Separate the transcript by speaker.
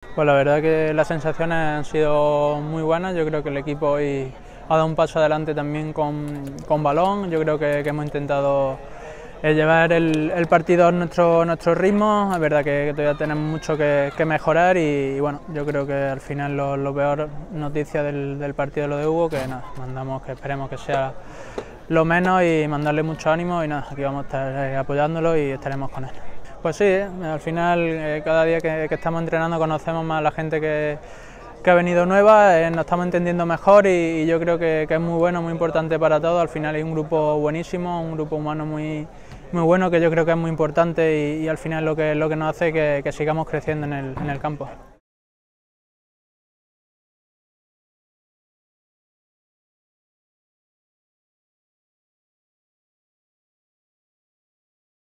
Speaker 1: Pues la verdad que las sensaciones han sido muy buenas. Yo creo que el equipo hoy ha dado un paso adelante también con balón. Yo creo que hemos intentado llevar el partido a nuestro ritmo. Es verdad que todavía tenemos mucho que mejorar y bueno, yo creo que al final lo peor noticia del partido de lo de Hugo, que nada, mandamos que esperemos que sea lo menos y mandarle mucho ánimo y nada, aquí vamos a estar apoyándolo y estaremos con él. Pues sí, al final cada día que estamos entrenando conocemos más a la gente que ha venido nueva, nos estamos entendiendo mejor y yo creo que es muy bueno, muy importante para todos. Al final hay un grupo buenísimo, un grupo humano muy bueno que yo creo que es muy importante y al final lo que nos hace que sigamos creciendo en el campo.